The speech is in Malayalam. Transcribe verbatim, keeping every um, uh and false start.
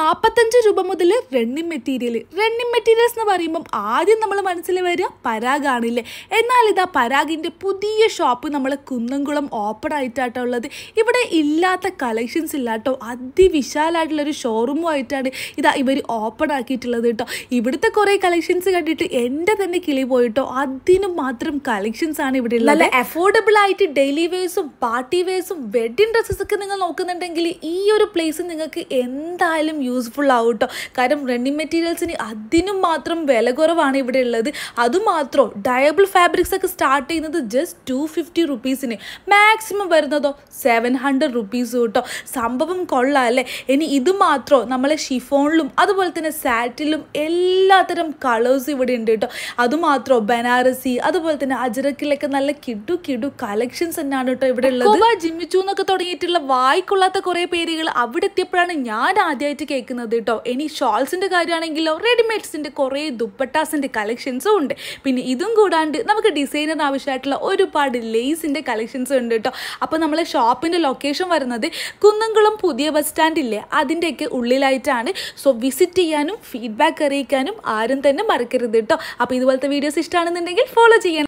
നാൽപ്പത്തഞ്ച് രൂപ മുതൽ റണ്ണിങ് മെറ്റീരിയൽ റണ്ണിങ് മെറ്റീരിയൽസ് എന്ന് പറയുമ്പം ആദ്യം നമ്മൾ മനസ്സിൽ വരിക പരാഗാണില്ലേ. എന്നാൽ ഇതാ പരാഗിൻ്റെ പുതിയ ഷോപ്പ് നമ്മൾ കുന്നംകുളം ഓപ്പൺ ആയിട്ടാട്ടോ ഉള്ളത്. ഇവിടെ ഇല്ലാത്ത കളക്ഷൻസ് ഇല്ലാട്ടോ, അതിവിശാലമായിട്ടുള്ളൊരു ഷോറൂമുമായിട്ടാണ് ഇതാ ഇവർ ഓപ്പൺ ആക്കിയിട്ടുള്ളത് കേട്ടോ. ഇവിടുത്തെ കുറേ കളക്ഷൻസ് കണ്ടിട്ട് എൻ്റെ തന്നെ കിളി പോയിട്ടോ. അതിന് മാത്രം കളക്ഷൻസ് ആണ് ഇവിടെ ഉള്ളത്. നല്ല അഫോർഡബിൾ ആയിട്ട് ഡെയിലി വെയർസും പാർട്ടി വെയർസും വെഡ്ഡിങ് ഡ്രസ്സസ് ഒക്കെ നിങ്ങൾ നോക്കുന്നുണ്ടെങ്കിൽ ഈ ഒരു പ്ലേസ് നിങ്ങൾക്ക് എന്തായാലും യൂസ്ഫുൾ ആവും കേട്ടോ. കാരണം റണ്ണിങ് മെറ്റീരിയൽസിന് അതിനും മാത്രം വില കുറവാണ് ഇവിടെ ഉള്ളത്. അതുമാത്രം ഡയബിൾ ഫാബ്രിക്സ് ഒക്കെ സ്റ്റാർട്ട് ചെയ്യുന്നത് ജസ്റ്റ് ടു ഫിഫ്റ്റി റുപ്പീസിന്, മാക്സിമം വരുന്നതോ സെവൻ ഹൺഡ്രഡ് റുപ്പീസ് കേട്ടോ. സംഭവം കൊള്ളാം അല്ലേ. ഇനി ഇത് മാത്രം നമ്മളെ ഷിഫോണിലും അതുപോലെ തന്നെ സാറ്റിലും എല്ലാത്തരം കളേഴ്സ് ഇവിടെ ഉണ്ട് കേട്ടോ. അതുമാത്രം ബനാറസി അതുപോലെ തന്നെ അജറക്കിലൊക്കെ നല്ല കിടു കിടു കളക്ഷൻസ് തന്നെയാണ് കേട്ടോ ഇവിടെ ഉള്ളത്. ജിമ്മിച്ചു എന്നൊക്കെ തുടങ്ങിയിട്ടുള്ള വായിക്കൊള്ളാത്ത കുറേ പേരുകൾ അവിടെ എത്തിയപ്പോഴാണ് ഞാൻ ആദ്യമായിട്ട് കേൾക്കുന്നത് കേട്ടോ. ഇനി ഷോൾസിൻ്റെ കാര്യമാണെങ്കിലോ റെഡിമെയ്ഡ്സിൻ്റെ കുറേ ദുപ്പട്ടാസിൻ്റെ കളക്ഷൻസും ഉണ്ട്. പിന്നെ ഇതും കൂടാണ്ട് നമുക്ക് ഡിസൈനർ ആവശ്യമായിട്ടുള്ള ഒരുപാട് ലേസിൻ്റെ കളക്ഷൻസും ഉണ്ട് കേട്ടോ. അപ്പോൾ നമ്മളെ ഷോപ്പിൻ്റെ ലൊക്കേഷൻ വരുന്നത് കുന്നംകുളം പുതിയ ബസ് സ്റ്റാൻഡില്ലേ അതിൻ്റെയൊക്കെ ഉള്ളിലായിട്ടാണ്. സോ വിസിറ്റ് ചെയ്യാനും ഫീഡ്ബാക്ക് അറിയിക്കാനും ആരും തന്നെ മറക്കരുത് കേട്ടോ. അപ്പോൾ ഇതുപോലത്തെ വീഡിയോസ് ഇഷ്ടമാണെന്നുണ്ടെങ്കിൽ ഫോളോ ചെയ്യണം.